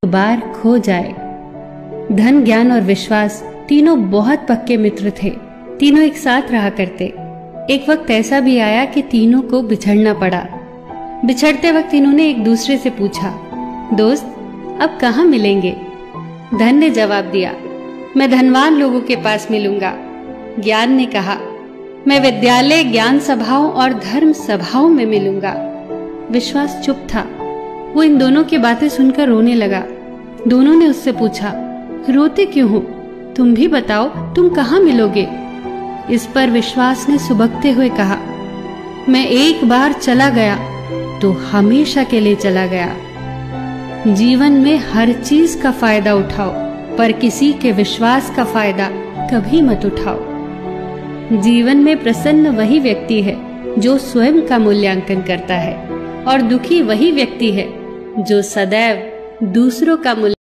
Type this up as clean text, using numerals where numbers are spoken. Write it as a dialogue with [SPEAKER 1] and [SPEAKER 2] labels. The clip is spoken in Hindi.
[SPEAKER 1] बार खो जाए। धन, ज्ञान और विश्वास तीनों बहुत पक्के मित्र थे। तीनों एक साथ रहा करते। एक वक्त ऐसा भी आया कि तीनों को बिछड़ना पड़ा। बिछड़ते वक्त इन्होंने एक दूसरे से पूछा, दोस्त अब कहाँ मिलेंगे? धन ने जवाब दिया, मैं धनवान लोगों के पास मिलूंगा। ज्ञान ने कहा, मैं विद्यालय, ज्ञान सभाओं और धर्म सभाओं में मिलूंगा। विश्वास चुप था। वो इन दोनों की बातें सुनकर रोने लगा। दोनों ने उससे पूछा, रोते क्यों हो? तुम भी बताओ, तुम कहाँ मिलोगे? इस पर विश्वास ने सुबकते हुए कहा, मैं एक बार चला गया तो हमेशा के लिए चला गया। जीवन में हर चीज का फायदा उठाओ, पर किसी के विश्वास का फायदा कभी मत उठाओ। जीवन में प्रसन्न वही व्यक्ति है जो स्वयं का मूल्यांकन करता है, और दुखी वही व्यक्ति है जो सदैव दूसरों का